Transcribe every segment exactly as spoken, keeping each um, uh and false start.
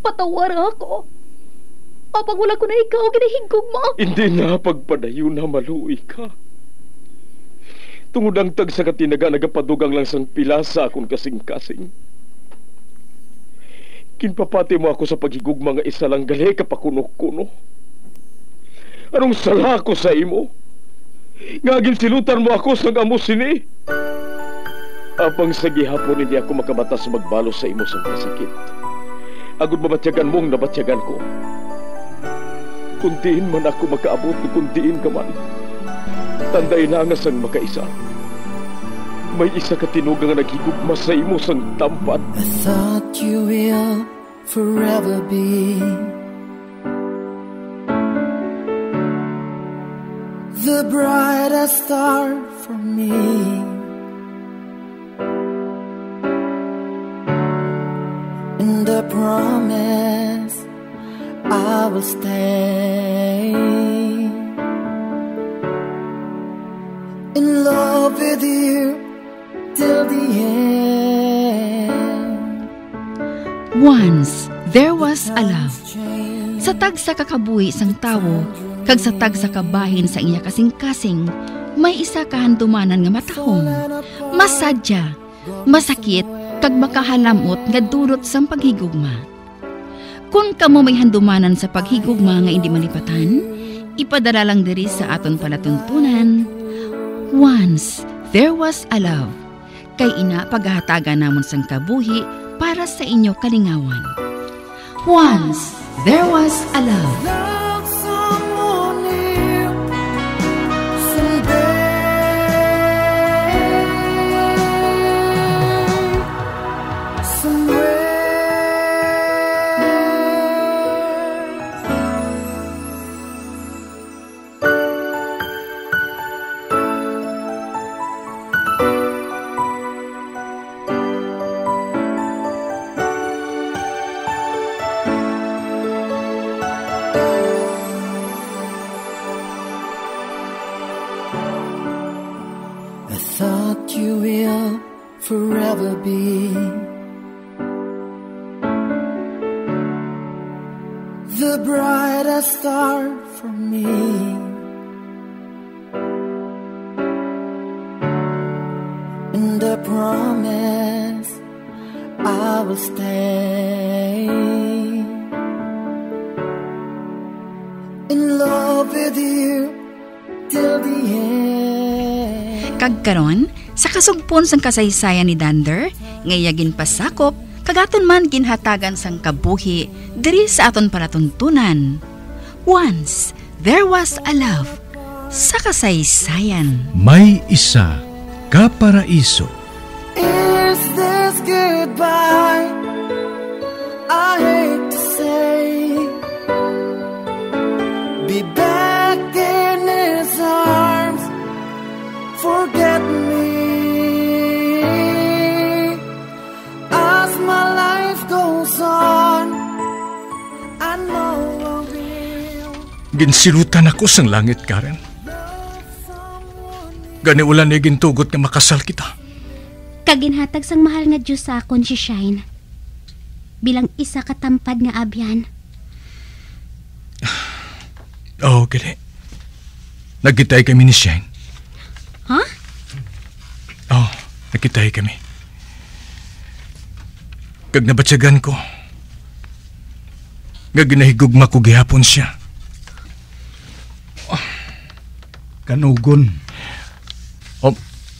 patawar ako. Apag wala ko na ikaw, ginahigog mo. Hindi na pagpadayo na maluoy ka. Tungod ang tag sa katinaga nagapadugang lang sang pilasa akong kasing-kasing. Kinpapati mo ako sa paghigug mga isa lang gali kapakuno-kuno. Anong sala ko sa imo? Ngagin silutan mo ako sa amo sini. Apang sa gihapon hindi ako makabatas magbalo sa imo sa kasakit. Agud mabatyagan mong nabatyagan ko. Kundiin man ako makaabot, kundiin ka man. Tanday na nga sang makaisa. May isa ka tinugang nga naghigugma sa imo sang tampad. I thought you will forever be the brightest star for me. And I promise I will stay in love with you till the end. Once there was a love. Sa tag sa kakabuhi sang tawo, kag sa tag sa kabahin sa iya kasing-kasing, may isa kahandumanan nga matahong, masadya, masakit, kag makahalamot nga durot sang paghigugma. Kung kamo may handumanan sa paghigugma nga hindi malipatan, ipadala lang diri sa aton palatuntunan. Once there was a love. Kay ina paghahatagan namon sang kabuhi para sa inyo kalingawan. Once there was a love. Forever be the brightest star for me. And I promise I will stay in love with you till the end. Kagkaron, sa kasugpon sang kasaysayan ni Dander, ngayagin pasakop, kagaton man ginhatagan sang kabuhi, diri sa aton palatuntunan. Once, there was a love, sa kasaysayan. May isa ka paraiso. Is this goodbye? I hate to say, be back in his arms, forget me. Ginsilutan ako sang langit, Karen. Gani ulan na gintugot nga makasal kita. Kaginhatag sang mahal nga Diyos sa akon si Shine. Bilang isa katampad nga abyan. Oo, oh, gani. Nagkitay kami ni Shine. Ha? Oo, oh, nagkitay kami. Kag nabatsagan ko, nga ginahigugma ko gihapon siya. Kanugon. Oh,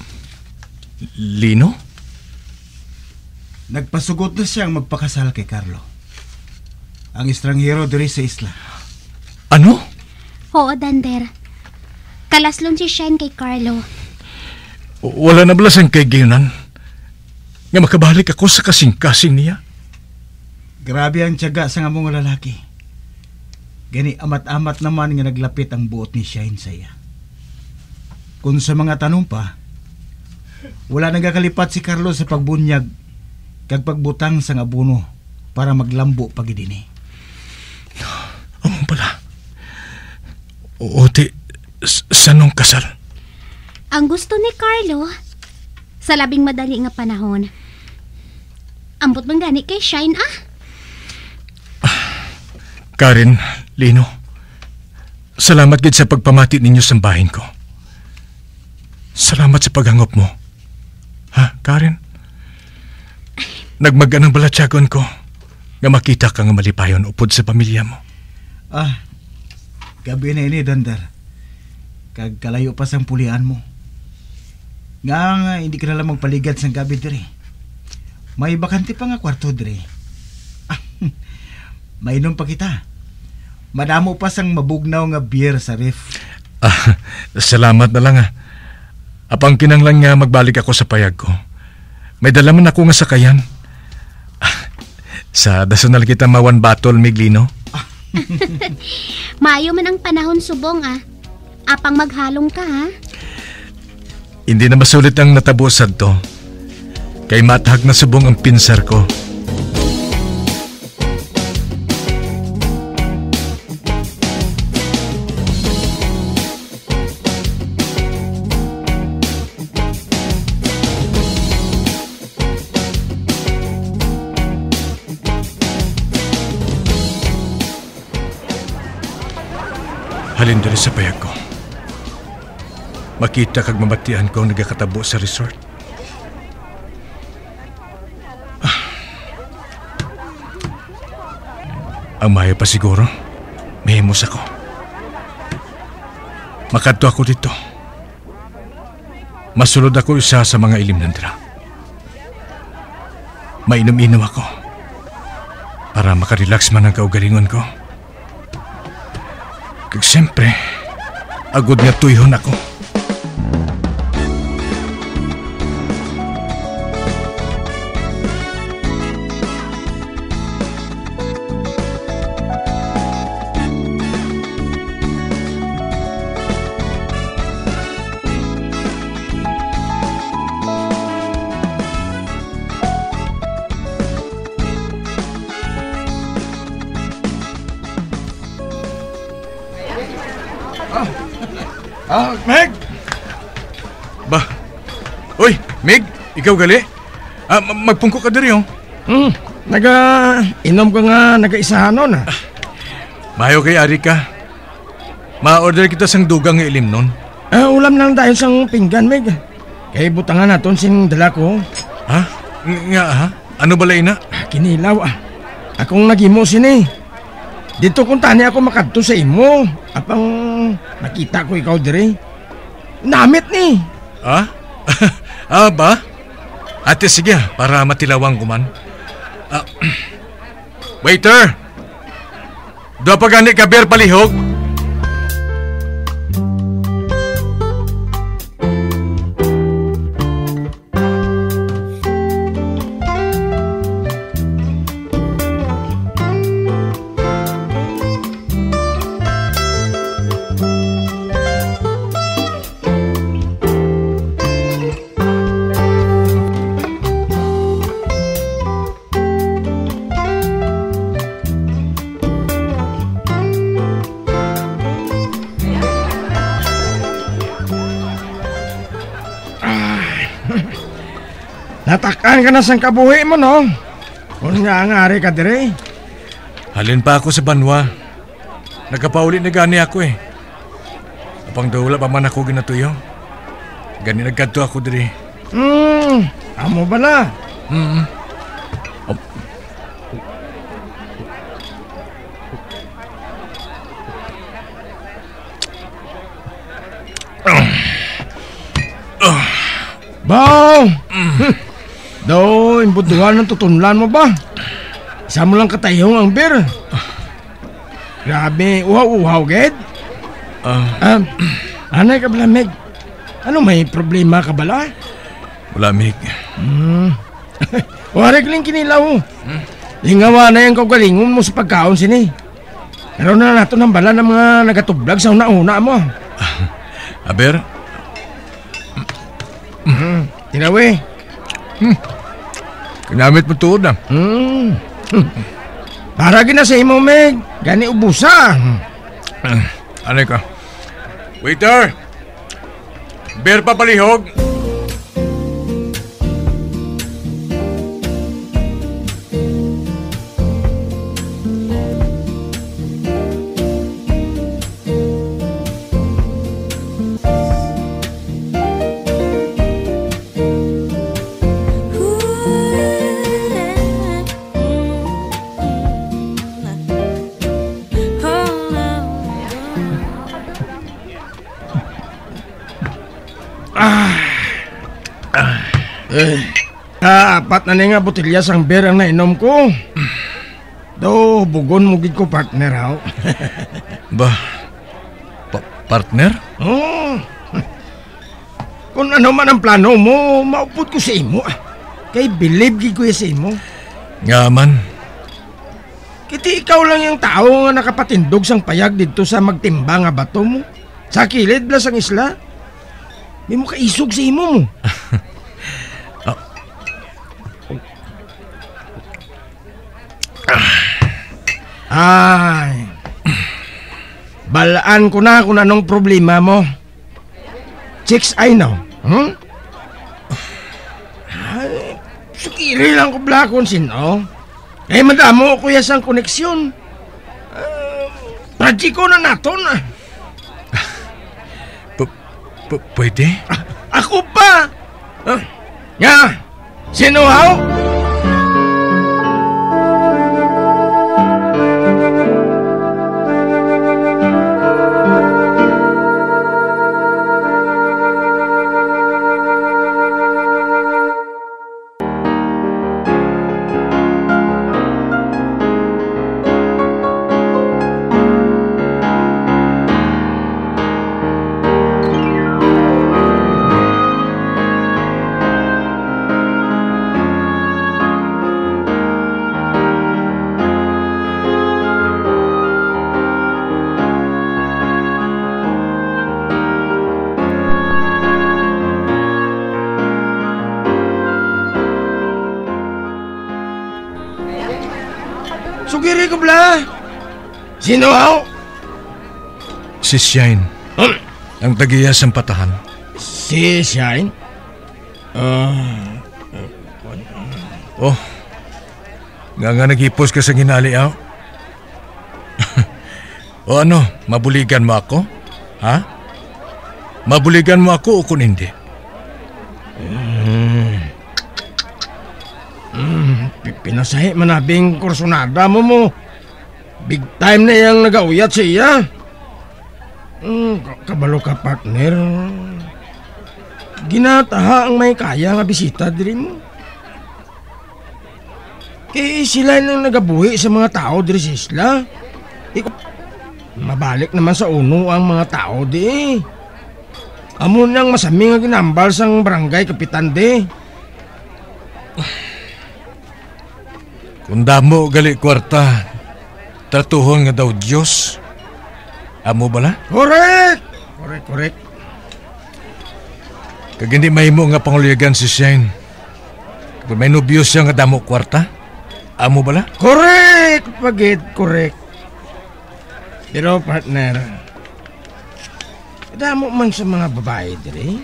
Lino? Nagpasugot na siyang magpakasal kay Carlo, ang estranghero diri sa isla. Ano? Oo, Dander. Kalaslon si Shine kay Carlo. Wala na balasang kay Gayunan nga makabalik ako sa kasing-kasing niya. Grabe ang tiyaga sa nga mga lalaki. Gani amat-amat naman nga naglapit ang buot ni Shine sa iya. Kung sa mga tanong pa, wala nagakalipat si Carlo sa pagbunyag kag pagbutang sa ngabuno para maglambo pagidini. Among pala. O ti, sanong kasal? Ang gusto ni Carlo, sa labing madali nga panahon, ambot man gani kay Shine ah. Karen, Lino, salamat gid sa pagpamati ninyo sa bahin ko. Salamat sa paghangop mo. Ha, Karen? Nagmaganang balatyagon ko nga makita ka nga malipayon upod sa pamilya mo. Ah, gabi na ini, Dandar. Kag kalayo pa sang pulian mo. Nga nga, hindi ka na lang magpaligad sang gabi dire. May bakante pa nga kwarto dire. Ah, mainom pa kita. Madamo pa sang mabugnaw nga beer sa ref. Ah, salamat na lang ah. Apang kinanglan nga magbalik ako sa payag ko. May dala man ako nga sakayan. Ah, sa dasunal kita mawan batol, Miglino. Maayo man ang panahon, subong ah. Apang maghalong ka ha. Hindi na masulit ang natabusan to. Kay matahag na subong ang pinsar ko. Halin dali sa payag ko. Makita kag mamatian ko ang nagakatabo sa resort. Ah. Ang maya pa siguro, mehemos ako. Makadto ako dito. Masulod ako isa sa mga ilim nandra. Mainom-inom ako para makarelax man ang kaugalingon ko. Kag siyempre, agod nga tuyhon ako. Ah, Meg! Ba? Uy, Meg, ikaw gali? Ah, ma- magpungko ka diri oh. Hmm, naga-inom ka nga, naga-isahan nun ah. Mayo kay Ari ka. Ma-order kita sang dugang nga ilim nun. Ah, ulam lang dahil sang pinggan, Meg. Kay butangan naton sing dala ko. Ha? Ng- nga ha? Ano balay na? Ah, kinilaw ah. Akong nagimo sini. Dito kung tani ako makadto sa imo. Apang nakita ko ikaw dire. Namit ni. Ha? Ah, ba? Ate, sige para matilawang kuman. Ah, waiter! Do pa gani ka beer palihog? Natakan ka na sang kabuhi mo, no? Kung nga angari ka dire. Halin pa ako sa banwa. Nagkapauli na gani ako eh. Apang daw wala pa man ako ginatuyo. Gani nagkadto ako diri. Hmm, amo bala. Mm-hmm. Baw! Mm. Daw, imbuduhan ng tutunlan mo ba? Isa mo lang katayong ang beer. Grabe, uhaw-uhaw, Ged. Uh, Um, anay ka bala, Meg? Ano, may problema ka bala? wala, Mig. Hmm. Warik lang kinilaw. Hmm? Lingawa na yung kagalingon mo sa pagkaon sini. Pero na nato ng bala ng mga nagatublag sa una-una mo. Aber? Hmm. Tinawi. Hmm. Kinamit mo tuod na. Hmm. Hmm. Para gina sa imo, Meg. Gani ubusa. Uh, ano ka? Waiter! Beer pa palihog! Eh, kaapat na ni nga botelya sang beer ang nainom ko. Do, bugon mo gid ko partner haw. Ba, pa- partner? Oh. Kung ano man ang plano mo, maupod ko sa imo. Kay believe gid ko sa imo. Nga man. Kiti ikaw lang yung tao nga nakapatindog sang payag dito sa magtimba nga bato mo. Sa kilid blas ang isla. Di mo kaisog sa imo mo. Ay, balaan ko na kung anong problema mo. Chicks I know. Hmm? Ay, sukiri lang ko blakon sino. Eh, madamo ko yasang koneksyon. Uh, Praji ko na nato na. P- p- pwede? Ah, ako pa? Uh, ya, sino haw? Sugiri ko bla. Sino haw? Si Shine. Hmm? Ang tagiyas ang patahan. Si Shine? Ah... Oh, nga nga naghipos ka sa ginali, aw. O ano, mabuligan mo ako? Ha? Mabuligan mo ako o kung hindi? Mm. Mm, pinasahi manabing kursonada mo mo. Big time na yung nagauyat siya. Mm, kabalo ka partner. Ginataha ang may kaya nga bisita diri mo. Kaya sila nang nagabuhi sa mga tao diri sa isla. Iko, mabalik naman sa uno ang mga tao di. Amo nang masami nga ginambal sang barangay kapitan di. Kung damo gali kwarta, tratuhon nga daw Diyos. Amo bala? Correct! Correct, correct. Kag hindi mahimo nga panguligan si Shine. Kung may nobyo siya nga damo kwarta, amo bala? Correct! Pagid, correct. Pero partner, damo man sa mga babae diri.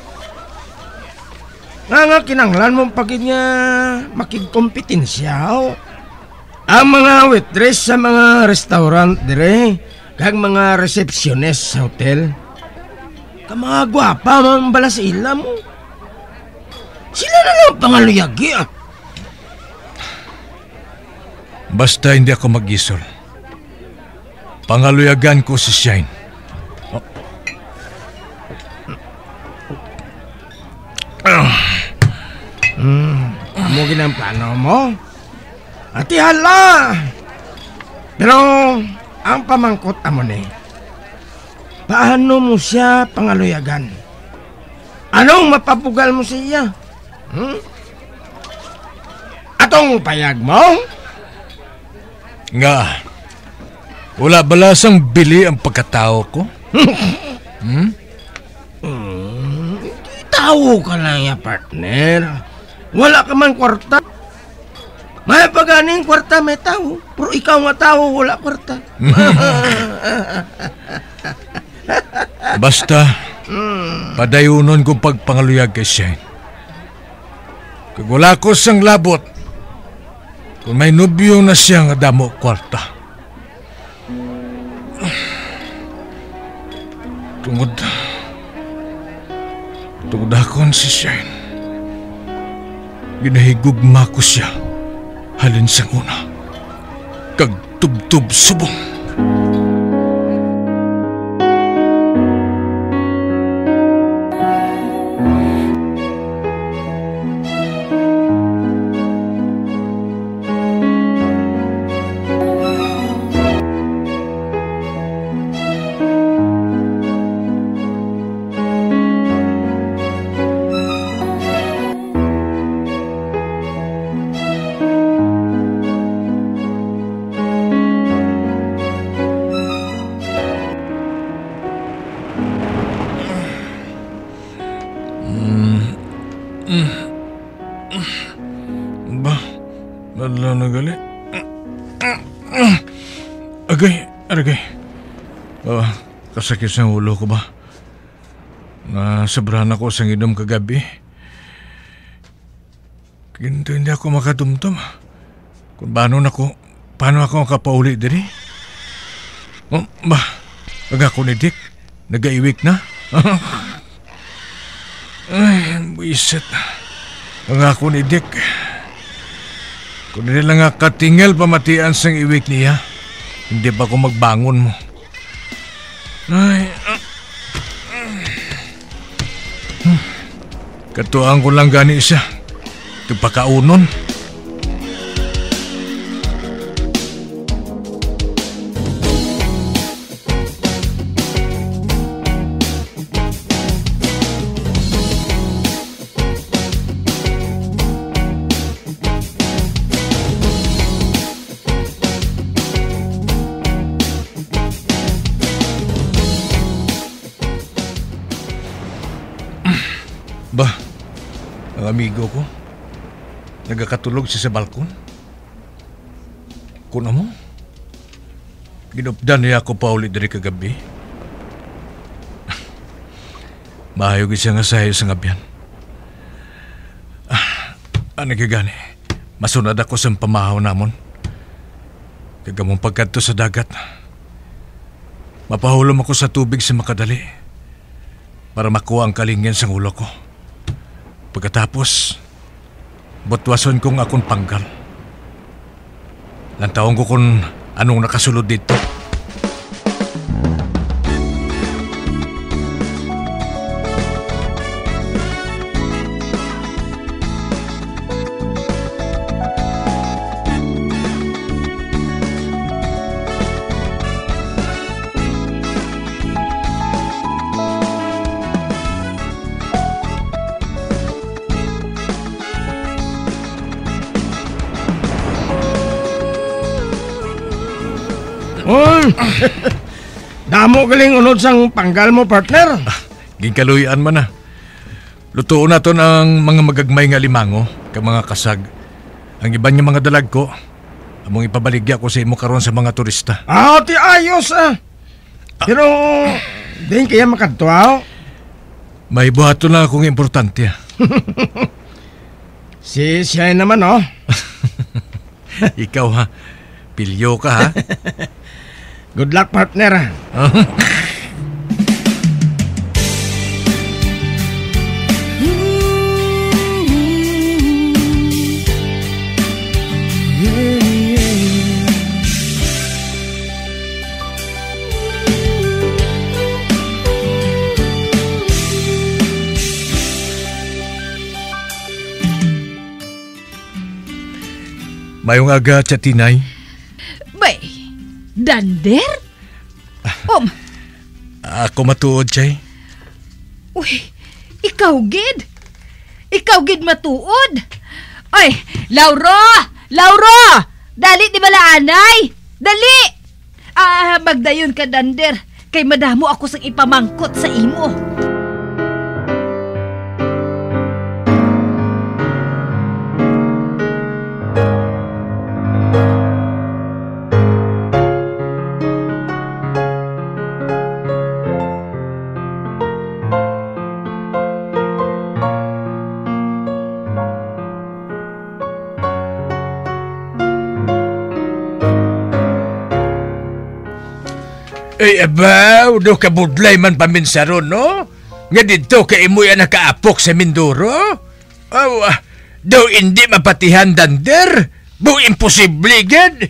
Nga nga kinanglan mong pagid nga makigkompetensya. Ang mga waitress sa mga restaurant dire, kag mga receptionist sa hotel. Ka mga gwapa man bala sa ila mo. Sila na lang pangaluyagi ah. Basta hindi ako mag-isol. Pangaluyagan ko si Shine. Oh. Hmm, amo ginang plano mo? Ati hala! Pero, ang pamangkot amo ni, paano mo siya pangaluyagan? Anong mapapugal mo siya? Hmm? Atong payag mo? Nga, wala balasang bili ang pagkatao ko? Hmm? Hmm, tao ka lang ya, partner. Wala ka man kwarta. May paganing kwarta may tao. Pero ikaw nga tao, wala kwarta. Basta, padayunon kong pagpangaluyag kay Shine. Kag wala ko sang labot, kung may nobyo na siya nga damo kwarta. Tungod, tungod akon si Shine. Ginahigugma ko siya, halin sang una, kag tubtub subong. Agay, aragay. Oh, kasakit sa ulo ko ba? Nasabrahan ako sa inom kagabi. Ginto hindi ako makatumtom. Kung paano na ko, paano ako kapauli diri? Oh, ba, wag ako ni Dick. Nagaiwik na. Ay, buisit. Wag ako ni Dick. Kung hindi lang nga katingel pamatian sang iwik niya, hindi pa ako magbangon mo. Ay, uh, uh, katuaan ko lang gani siya. Ito pakaunon. Ba, ang amigo ko, nagakatulog siya sa balkon. Kuno mo, ginupdan niya ako pa ulit dari kagabi. Mahayog siya nga sayo sa ngabyan. Ah, ano gani? Masunod ako sa pamahaw namon. Kagamong pagkadto sa dagat. Mapahulom ako sa tubig sa makadali para makuha ang kalingin sa ulo ko. Pagkatapos, butwason kong akong panggal. Lantaon ko kung anong nakasulod dito. Uy! Damo galing unod sang panggal mo, partner. Ah, ginkaluyan man na. Lutuon na to ng mga magagmay nga limango, ka mga kasag. Ang iban nga mga dalag ko, among ipabaligya ko sa imo karon sa mga turista. Ah, ti ayos ah. Pero, din kaya makadtuaw? May buhato lang akong importante. Si siya naman, oh. Ikaw ha, pilyo ka ha. Good luck, partner. Mayong aga, Chatinay. Bay, Dander? Om, Ako matuod, Chay. uy, ikaw gid? Ikaw gid matuod? Ay, Lauro! Lauro! Dali di bala anay! Dali! Ah, magdayon ka, Dander. Kay madamo ako sang ipamangkot sa imo. Ay, abaw, do kabudlay man paminsaron, no? Nga dito ka imoy ang nakaapok sa Mindoro? Oh, uh, daw hindi mapatihan, Dander? Bu imposible, gad?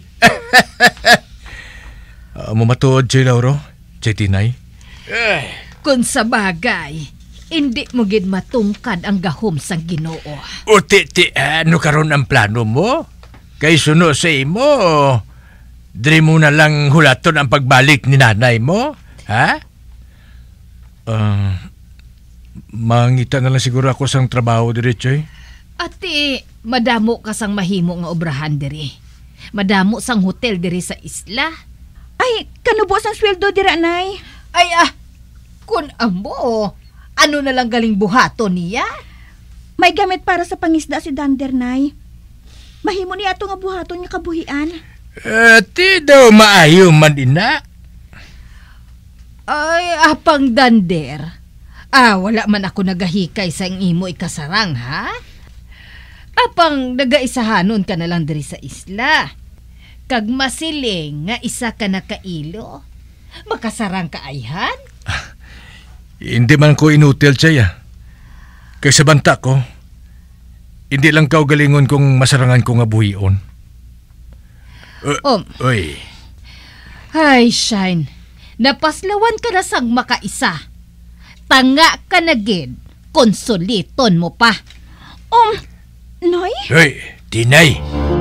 uh, Mumatuod, Chay Lauro? Chay Tinay? Kung sa bagay, hindi mo gid matungkad ang gahom sang Ginoo. O, titi, ano karon ang plano mo? Kay suno sa imo, diri mo na lang hulaton ang pagbalik ni nanay mo? Ha? Uh, mangita na lang siguro ako sang trabaho diri, Choy. Ati, madamo ka sang mahimo nga obrahan diri. Madamo sang hotel diri sa isla. Ay, kanubos ang sweldo dira, Nay. Ay ah, kun amo, ano na lang galing buhato niya? May gamit para sa pangisda si Dander, Nay. Mahimo niya ato nga buhaton nga kabuhian. Uh, ti daw maayo man ina. Ay, apang dander. Ah, wala man ako nagahikay sa imo ikasarang, ha? Apang nagaisahanon ka na lang diri sa isla. Kag masiling nga isa ka na kailo. Makasarang ka ayhan? Ah, hindi man ko inutil siya. Kaya sa banta ko, hindi lang kau galingon kung masarangan ko nga buhion. Uh, um, oy. Ay, Shine. Napaslawan ka na sang makaisa. Tanga ka na gid. Konsuliton mo pa. Um, Noy? Hoy, Tinay.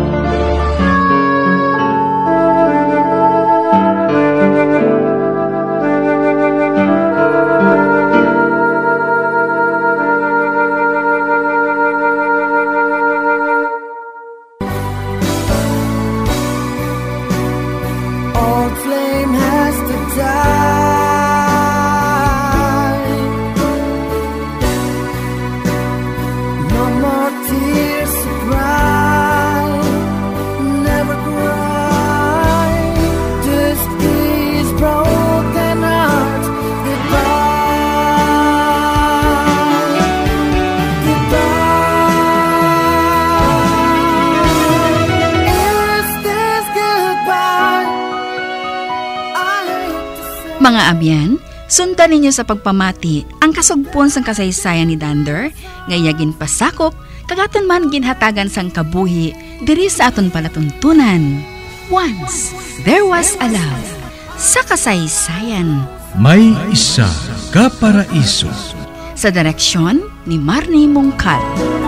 Mga abyan, sundan ninyo sa pagpamati ang kasugpon sang kasaysayan ni Dander, ngayagin pasakop, kagaton man ginhatagan sang kabuhi, diri sa aton palatuntunan. Once, there was a love. Sa kasaysayan. May isa ka paraiso. Sa direksyon ni Marnie Mongcal.